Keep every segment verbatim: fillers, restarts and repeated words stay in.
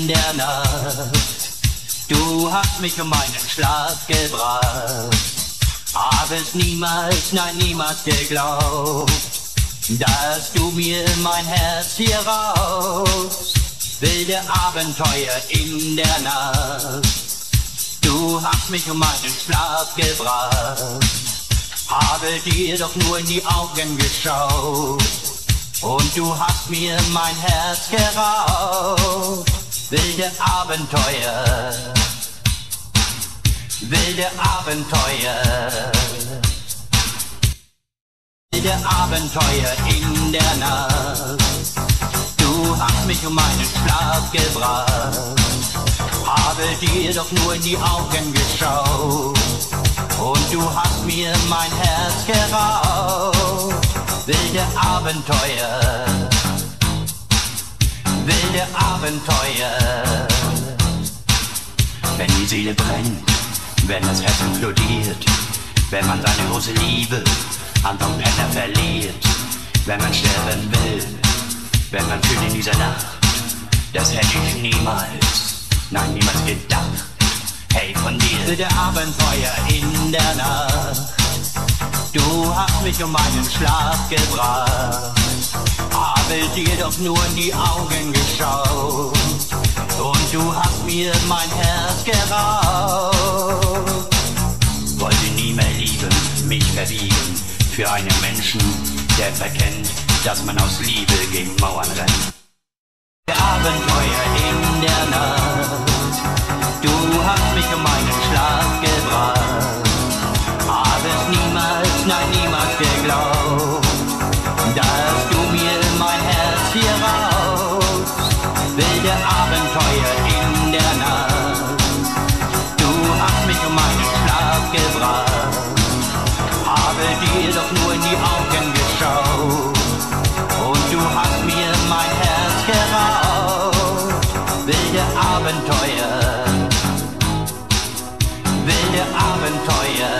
der Nacht. Du hast mich um meinen Schlaf gebracht, hab es niemals, nein niemals geglaubt, dass du mir mein Herz hier raus. Wilde Abenteuer in der Nacht. Du hast mich um meinen Schlaf gebracht, habe dir doch nur in die Augen geschaut und du hast mir mein Herz geraubt. Wilde Abenteuer, wilde Abenteuer, wilde Abenteuer in der Nacht. Du hast mich um meinen Schlaf gebracht, habe dir doch nur in die Augen geschaut und du hast mir mein Herz geraubt. Wilde Abenteuer, wilde Abenteuer. Wenn die Seele brennt, wenn das Herz implodiert, wenn man seine große Liebe an vom Penner verliert, wenn man sterben will, wenn man fühlt in dieser Nacht, das hätte ich niemals, nein niemals gedacht. Hey, von dir wilde Abenteuer in der Nacht. Du hast mich um meinen Schlaf gebracht, habe dir doch nur in die Augen geschaut und du hast mir mein Herz geraubt. Wollte nie mehr lieben, mich verbiegen für einen Menschen, der verkennt, dass man aus Liebe gegen Mauern rennt. Abenteuer in der Nacht. Du hast mich um meinen Schlaf gebracht, hab es niemals, nein niemals geglaubt, dass du mir mein Herz hier raus. Wilde Abenteuer in der Nacht. Du hast mich um meinen Schlaf gebracht, habe dir doch nur in die Augen geschaut und du hast mir mein Herz geraubt. Wilde Abenteuer, wilde Abenteuer.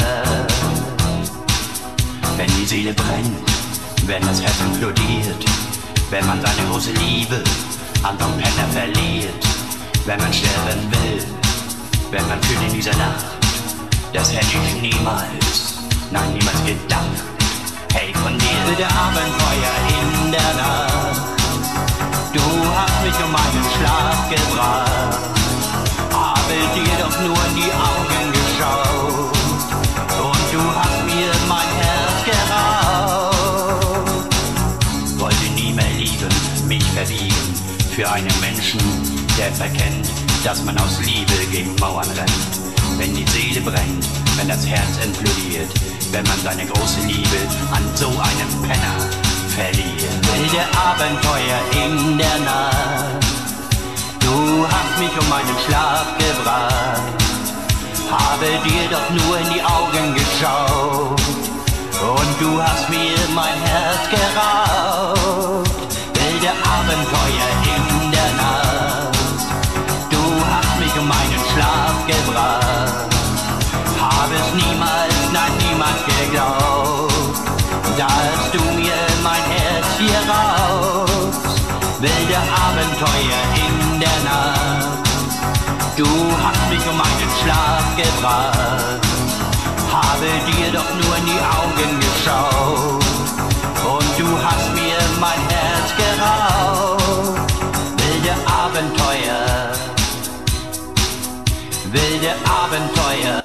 Wenn die Seele brennt, wenn das Herz implodiert, wenn man seine große Liebe an vom Penner verliert, wenn man sterben will, wenn man fühlt in dieser Nacht, das hätte ich niemals, nein niemals gedacht. Hey, von dir wilde Abenteuer in der Nacht. Du hast mich um meinen Schlaf gebracht, habe dir doch nur in die Augen geschaut und du hast mir mein Herz geraubt. Wollte nie mehr lieben, mich verbiegen für einen Menschen, der verkennt, dass man aus Liebe gegen Mauern rennt. Wenn die Seele brennt, wenn das Herz implodiert, wenn man seine große Liebe an so einem Penner verliert. Wilde Abenteuer in der Nacht. Du hast mich um meinen Schlaf gebracht, habe dir doch nur in die Augen geschaut und du hast mir mein Herz geraubt. Wilde Abenteuer in der Nacht. Du hast mich um meinen Schlaf gebracht, habe es niemals, nein niemals geglaubt, dass du mir mein Herz hier raus. Wilde Abenteuer in der Nacht. Du hast mich um meinen Schlaf gebracht, habe dir doch nur in die Augen geschaut und du hast mir mein Herz geraubt. Wilde Abenteuer, wilde Abenteuer.